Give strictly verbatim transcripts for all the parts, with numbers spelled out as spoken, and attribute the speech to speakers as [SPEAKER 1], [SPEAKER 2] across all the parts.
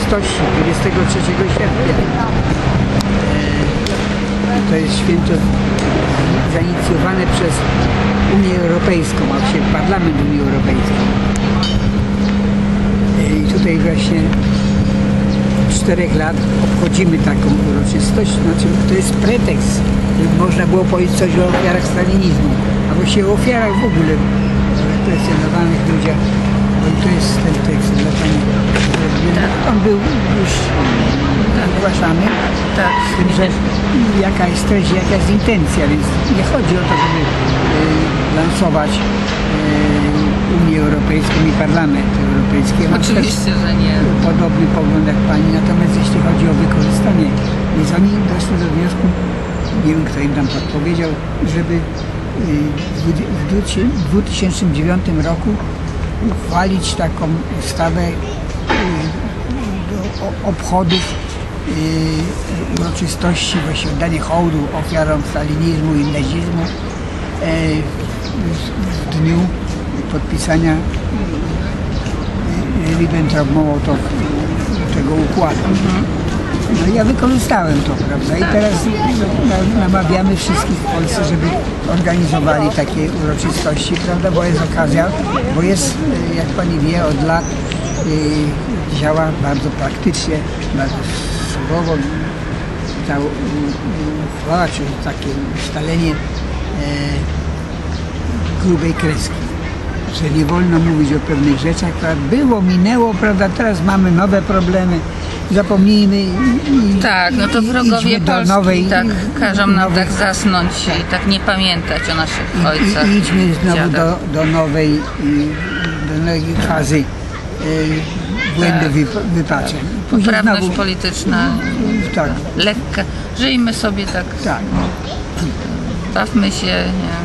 [SPEAKER 1] uroczystości dwudziestego trzeciego sierpnia. To jest święto zainicjowane przez Unię Europejską, a właściwie Parlament Unii Europejskiej. I tutaj właśnie od czterech lat obchodzimy taką uroczystość, znaczy to jest pretekst, żeby można było powiedzieć coś o ofiarach stalinizmu, a właściwie o ofiarach w ogóle, represjonowanych ludziach, bo to jest ten tekst dla pani. On był już ogłaszany, tak. Z tym, że jaka jest treść, jaka jest intencja, więc nie chodzi o to, żeby y, lansować y, Unię Europejską i Parlament Europejski.
[SPEAKER 2] Oczywiście, że nie.
[SPEAKER 1] Podobny pogląd jak pani, natomiast jeśli chodzi o wykorzystanie, więc oni doszli do wniosku, nie wiem kto im tam podpowiedział, żeby y, w dwa tysiące dziewiątym roku uchwalić taką ustawę y, do obchodów Yy, uroczystości, właśnie oddanie hołdu ofiarom stalinizmu i nazizmu yy, w dniu podpisania yy, Ribbentrop-Mołotow tego układu. No i ja wykorzystałem to, prawda? I teraz namawiamy wszystkich w Polsce, żeby organizowali takie uroczystości, prawda? Bo jest okazja, bo jest, jak pani wie, od lat yy, działa bardzo praktycznie, bardzo surowo ta uchwała, czyli takie ustalenie e, grubej kreski, że nie wolno mówić o pewnych rzeczach, prawda? Było, minęło, prawda? Teraz mamy nowe problemy, zapomnijmy i,
[SPEAKER 2] tak, no to wrogowie Polski nowej, tak każą nam nowej, tak zasnąć i tak nie pamiętać o naszych ojcach.
[SPEAKER 1] I, i idźmy znowu do, do nowej do nowej fazy e, błędy tak. wypaczeń.
[SPEAKER 2] Poprawność
[SPEAKER 1] znowu,
[SPEAKER 2] polityczna,
[SPEAKER 1] tak.
[SPEAKER 2] lekka. Żyjmy sobie tak,
[SPEAKER 1] tak.
[SPEAKER 2] bawmy się. Nie.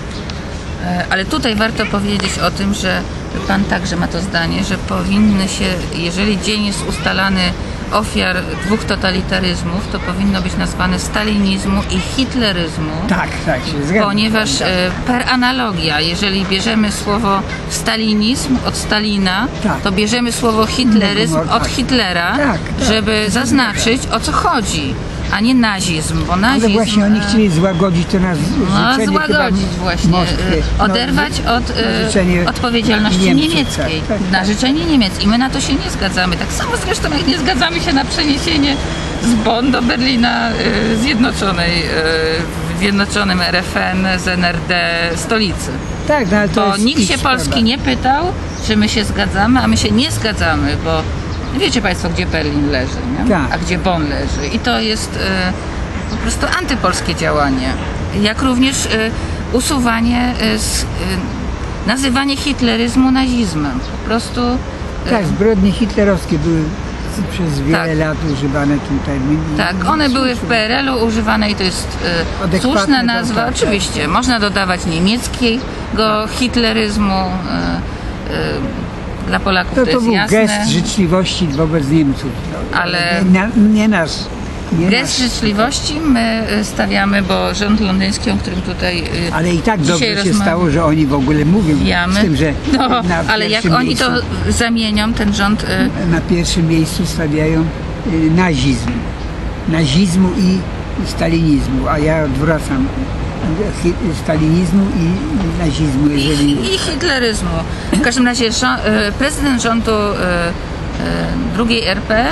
[SPEAKER 2] Ale tutaj warto powiedzieć o tym, że Pan także ma to zdanie, że powinny się, jeżeli dzień jest ustalany ofiar dwóch totalitaryzmów, to powinno być nazwane stalinizmu i hitleryzmu.
[SPEAKER 1] Tak, tak.
[SPEAKER 2] Ponieważ tak. per analogia, jeżeli bierzemy słowo stalinizm od Stalina, tak. to bierzemy słowo hitleryzm no, no, tak. od Hitlera, tak, tak. żeby zaznaczyć, o co chodzi, a nie nazizm, bo nazizm...
[SPEAKER 1] Ale właśnie oni chcieli złagodzić to na życzenie...
[SPEAKER 2] No, złagodzić właśnie,
[SPEAKER 1] Moskwy.
[SPEAKER 2] oderwać no, od y, odpowiedzialności Niemców, niemieckiej, tak, tak, na życzenie Niemiec. I my na to się nie zgadzamy. Tak samo zresztą jak nie zgadzamy się na przeniesienie z Bonn do Berlina y, Zjednoczonej, y, w Zjednoczonym R F N, z N R D stolicy.
[SPEAKER 1] Tak, no, ale to
[SPEAKER 2] bo nikt się Polski prawda. nie pytał, czy my się zgadzamy, a my się nie zgadzamy, bo wiecie Państwo, gdzie Berlin leży, nie?
[SPEAKER 1] Tak.
[SPEAKER 2] a gdzie Bonn leży. I to jest y, po prostu antypolskie działanie. Jak również y, usuwanie, y, z, y, nazywanie hitleryzmu nazizmem. Po prostu...
[SPEAKER 1] Y, tak, zbrodnie hitlerowskie były przez wiele tak. lat używane tutaj.
[SPEAKER 2] Tak, one były w P R L-u używane i to jest y, słuszna nazwa. Tak, oczywiście, tak. można dodawać niemieckiego hitleryzmu. Y, y, Dla Polaków
[SPEAKER 1] to,
[SPEAKER 2] to,
[SPEAKER 1] to
[SPEAKER 2] jest
[SPEAKER 1] był
[SPEAKER 2] jasne.
[SPEAKER 1] gest życzliwości wobec Niemców.
[SPEAKER 2] Ale
[SPEAKER 1] nie, nie nasz. Nie
[SPEAKER 2] gest
[SPEAKER 1] nasz.
[SPEAKER 2] życzliwości my stawiamy, bo rząd londyński, o którym tutaj
[SPEAKER 1] ale i tak dobrze się
[SPEAKER 2] rozmawiamy.
[SPEAKER 1] stało, że oni w ogóle mówią z tym, że
[SPEAKER 2] no, ale jak oni miejscu, to zamienią, ten rząd...
[SPEAKER 1] Na pierwszym miejscu stawiają nazizm. Nazizmu i stalinizmu, a ja odwracam. Stalinizmu i nazizmu. Jeżeli...
[SPEAKER 2] I, I hitleryzmu. W każdym razie rząd, prezydent rządu drugiej R P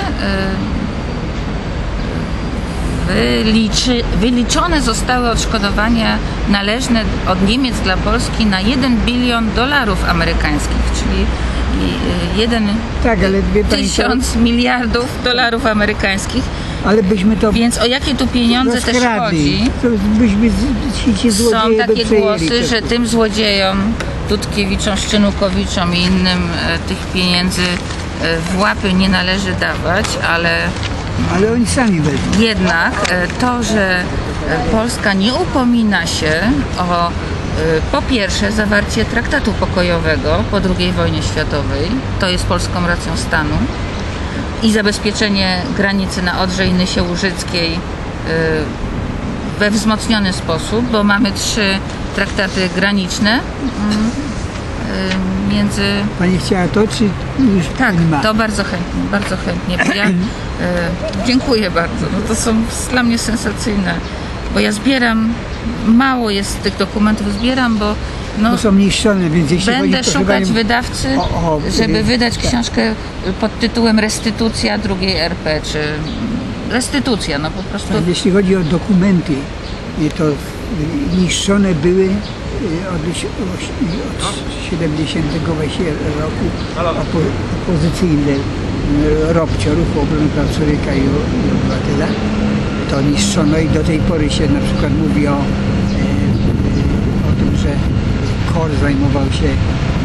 [SPEAKER 2] wyliczy, wyliczone zostały odszkodowania należne od Niemiec dla Polski na jeden bilion dolarów amerykańskich, czyli jeden
[SPEAKER 1] tak, ale wie pani,
[SPEAKER 2] tysiąc
[SPEAKER 1] to...
[SPEAKER 2] miliardów dolarów amerykańskich.
[SPEAKER 1] Ale byśmy to
[SPEAKER 2] Więc o jakie tu pieniądze też chodzi?
[SPEAKER 1] To byśmy ci
[SPEAKER 2] Są takie głosy, że tym złodziejom, Dudkiewiczom, Szczenukowiczom i innym e, tych pieniędzy e, w łapy nie należy dawać, ale...
[SPEAKER 1] Ale oni sami wezmą.
[SPEAKER 2] Jednak e, to, że e, Polska nie upomina się o e, po pierwsze zawarcie traktatu pokojowego po drugiej wojnie światowej, to jest polską racją stanu, i zabezpieczenie granicy na Odrze i Nysie Łużyckiej we wzmocniony sposób, bo mamy trzy traktaty graniczne y, między...
[SPEAKER 1] Pani chciała to, czy już
[SPEAKER 2] Tak,
[SPEAKER 1] pani ma?
[SPEAKER 2] to bardzo chętnie, bardzo chętnie. Bo ja, y, dziękuję bardzo. No to są dla mnie sensacyjne, bo ja zbieram, mało jest tych dokumentów, zbieram, bo no,
[SPEAKER 1] To są niszczone, więc jeśli
[SPEAKER 2] będę
[SPEAKER 1] chodzi,
[SPEAKER 2] szukać
[SPEAKER 1] proszę
[SPEAKER 2] wydawcy,
[SPEAKER 1] o, o,
[SPEAKER 2] żeby
[SPEAKER 1] y,
[SPEAKER 2] wydać
[SPEAKER 1] tak.
[SPEAKER 2] książkę pod tytułem Restytucja drugiej R P, czy Restytucja, no po prostu.
[SPEAKER 1] Tak, jeśli chodzi o dokumenty, y, to y, niszczone były y, od, oś- od siedemdziesiątego roku opo, opozycyjne y, Robcio, Ruchu Obrony Praw Człowieka i, o- i Obywatela. To niszczono i do tej pory się na przykład mówi o, y, y, o tym, że K O R zajmował się y,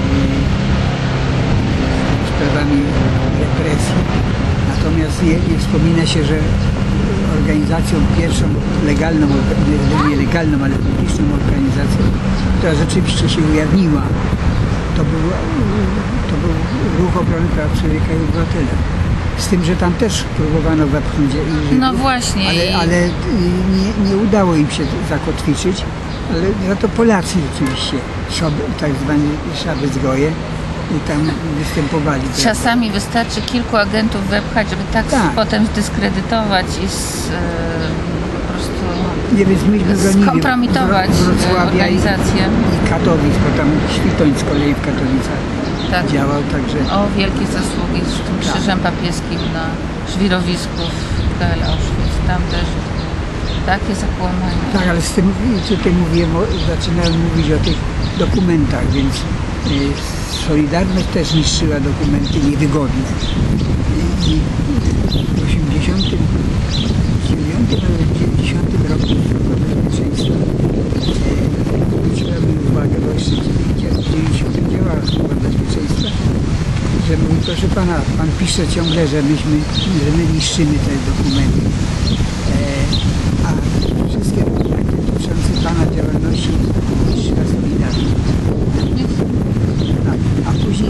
[SPEAKER 1] sprawami represji. Natomiast nie, nie wspomina się, że organizacją pierwszą legalną, nie nielegalną, ale publiczną organizacją, która rzeczywiście się ujawniła, to był, to był Ruch Obrony Praw Człowieka i Obywatela. Z tym, że tam też próbowano wepchnąć Żydów,
[SPEAKER 2] No właśnie.
[SPEAKER 1] ale, ale nie, nie udało im się zakotwiczyć, ale za to Polacy rzeczywiście, szaby, tak zwane szaby zgoje, i tam występowali.
[SPEAKER 2] Czasami wystarczy kilku agentów wepchać, żeby tak,
[SPEAKER 1] Tak.
[SPEAKER 2] potem zdyskredytować i z, e, po prostu
[SPEAKER 1] Nie wiem, myśmy bronili
[SPEAKER 2] skompromitować
[SPEAKER 1] Wro- Wrocławia i,
[SPEAKER 2] organizację.
[SPEAKER 1] i Katowic, bo tam Świtoń z kolei w Katowicach
[SPEAKER 2] Tak.
[SPEAKER 1] działał, także
[SPEAKER 2] O wielkie zasługi z tym
[SPEAKER 1] Tak.
[SPEAKER 2] krzyżem papieskim na żwirowisku w K L Auschwitz. Tam też takie zakłamania.
[SPEAKER 1] tak, ale z tym tutaj mówiłem, o, zaczynałem mówić o tych dokumentach, więc y, Solidarność też niszczyła dokumenty niewygodne. I, i w osiemdziesiątym dziewiątym albo dziewięćdziesiątym roku Służba Bezpieczeństwa y, zwróciła mi uwagę, bo jeszcze w dziewięćdziesiątym działała Służba Bezpieczeństwa, że mówi, proszę pana, pan pisze ciągle, że myśmy, że my niszczymy te dokumenty. E, a wszystkie dokumenty dotyczące pana działalności niszczyła Solidarność. Tak, a później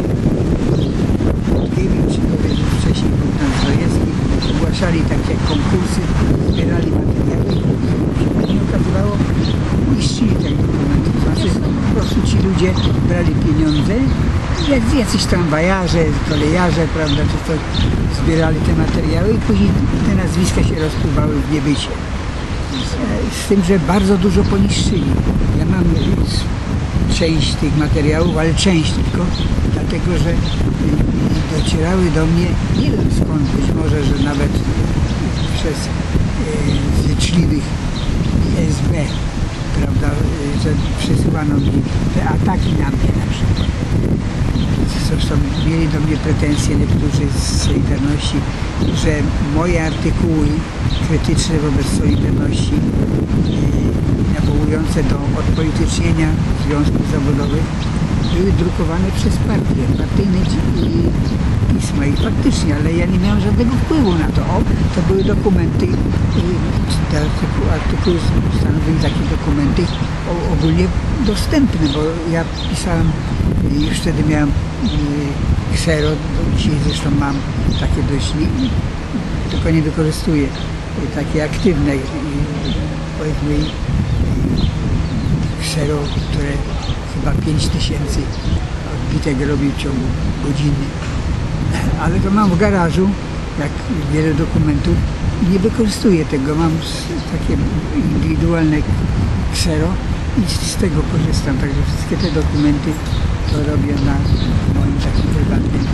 [SPEAKER 1] Giewicz, czy powiedział wcześniej Bogdan Zdrojewski, ogłaszali takie konkursy, zbierali materiały i się nie okazywało, niszczyli te dokumenty. To znaczy po prostu ci ludzie brali pieniądze, jak jacyś tam wajarze, kolejarze, prawda, czy to zbierali te materiały i później te nazwiska się rozpływały w niebycie. Z tym, że bardzo dużo poniszczyli. Ja mam część tych materiałów, ale część tylko, dlatego że docierały do mnie, nie wiem skąd, być może, że nawet przez e, zyczliwych S B, prawda, że przesyłano mi te ataki na mnie na przykład. Zresztą mieli do mnie pretensje niektórzy z Solidarności, że moje artykuły krytyczne wobec Solidarności, e, nawołujące do odpolitycznienia związków zawodowych, były drukowane przez partię, partyjne dzi- pisma i faktycznie, ale ja nie miałem żadnego wpływu na to. O, to były dokumenty, e, te artykuły, artykuły stanowiły takie dokumenty o, ogólnie dostępne, bo ja pisałem, e, już wtedy miałem e, ksero, dzisiaj zresztą mam takie dość, nie- tylko nie wykorzystuję, e, takie aktywne, e, powiedzmy, ksero, które chyba pięć tysięcy odbitek robi w ciągu godziny. Ale to mam w garażu, jak wiele dokumentów, i nie wykorzystuję tego. Mam s- takie indywidualne ksero i z z tego korzystam. Także wszystkie te dokumenty to robię na moim takim prywatnym.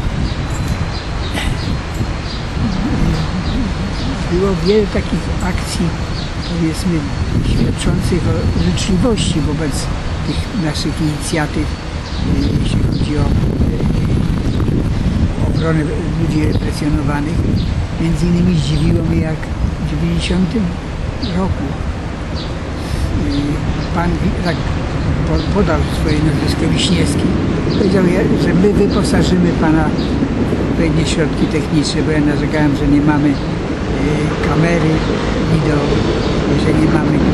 [SPEAKER 1] Było wiele takich akcji, powiedzmy, świadczących o życzliwości wobec tych naszych inicjatyw, e, jeśli chodzi o e, obronę ludzi represjonowanych. Między innymi zdziwiło mnie, jak w dziewięćdziesiątym roku e, pan Wi- tak po- podał swoje nazwisko Wiśniewski. Powiedział, ja- że my wyposażymy pana w odpowiednie środki techniczne, bo ja narzekałem, że nie mamy e, kamery, wideo, że nie mamy e,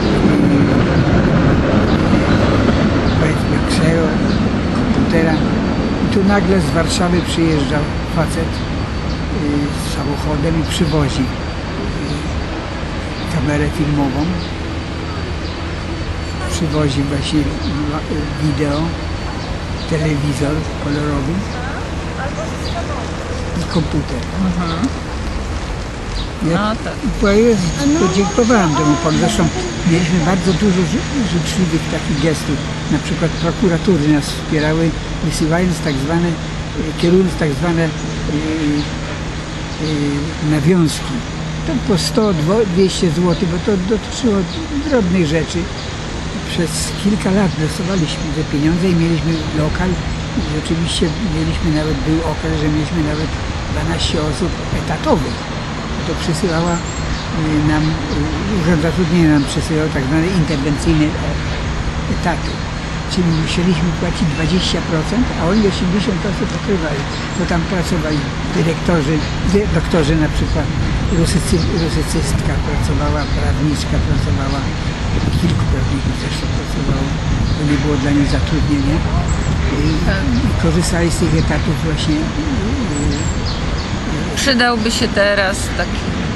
[SPEAKER 1] powiedzmy ksero, komputera. I tu nagle z Warszawy przyjeżdżał facet y, z samochodem i przywozi y, kamerę filmową, przywozi właśnie y, wideo telewizor kolorowy i komputer. Ja
[SPEAKER 2] No tak.
[SPEAKER 1] po- podziękowałem temu panu. Zresztą mieliśmy bardzo dużo ży- życzliwych takich gestów. Na przykład prokuratury nas wspierały, wysyłając tak zwane, e, kierując tak zwane e, e, nawiązki. To po sto dwieście złotych, bo to dotyczyło drobnych rzeczy. Przez kilka lat dostawaliśmy te pieniądze i mieliśmy lokal. I rzeczywiście mieliśmy nawet, był okres, że mieliśmy nawet dwanaście osób etatowych. To przysyłała y, nam, y, Urząd Zatrudnienia nam przysyłał tak zwane interwencyjne etaty. Czyli musieliśmy płacić dwadzieścia procent, a oni osiemdziesiąt procent pokrywali. To tam pracowali dyrektorzy, dy- doktorzy na przykład, rusycy, rusycystka pracowała, prawniczka pracowała, kilku prawników zresztą pracowało, bo nie było dla nich zatrudnienia. I, i korzystali z tych etatów właśnie. y,
[SPEAKER 2] Przydałby się teraz taki